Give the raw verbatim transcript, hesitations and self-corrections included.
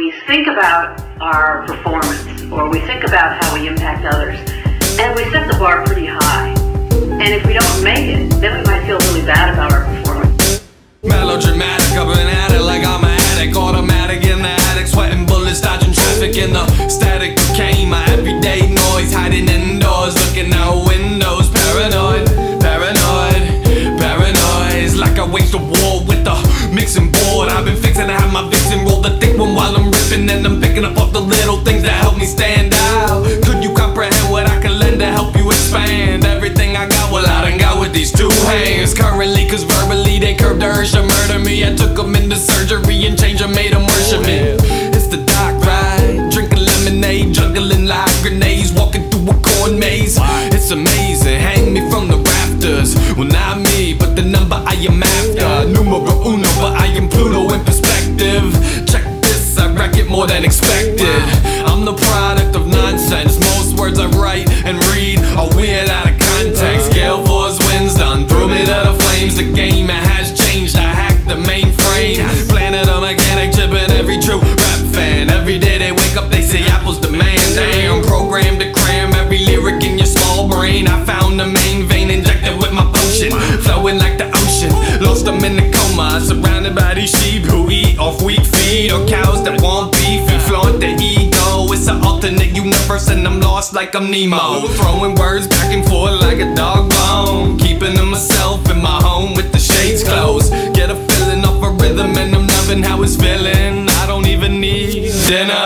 we think about our performance, or we think about how we impact others, and we set the bar pretty high. And if we don't make it, then we might feel really bad about our performance. Melodramatic, I've been at it like I'm an addict. Automatic in the attic, sweating bullets, dodging traffic. In the static became my everyday noise. Hiding indoors, looking out windows. Paranoid, paranoid, paranoid. Like I waged a war with the mixing board. I've been fixing to have my vixen roll the thick one while I'm ripping. And I'm picking up all the little things that help me stand out. Could you comprehend what I can lend to help you expand? Everything I got, well I done got with these two hands. Currently, cause verbally they curbed the urge to murder me. I took them into surgery and changed them, made them worship me. It's the dark ride, drinking lemonade, juggling like grenades, walking through a corn maze. It's amazing, hang me from the rafters. Well not me, but the number I am after. Numero uno, but I am Pluto in perspective. Check this, I rack it more than expected. I'm the product of nonsense. Most words I write and read are weird out of context. Gale Force winds done threw me to the flames. The game it has changed, I hacked the mainframe. Planet of mechanic chipping every true rap fan. Every day they wake up they say Apple's the man. Damn, programmed to cram every lyric in your small brain. I found the main vein injected with my potion, flowing like the ocean. Lost them in the coma, surrounded by these sheep who eat off weak feed, or cows that want beef and flaunt their ego. It's an alternate universe and I'm lost like I'm Nemo, throwing words back and forth like a dog bone, keeping to myself in my home with the shades closed. Get a feeling off a rhythm and I'm loving how it's feeling. I don't even need dinner.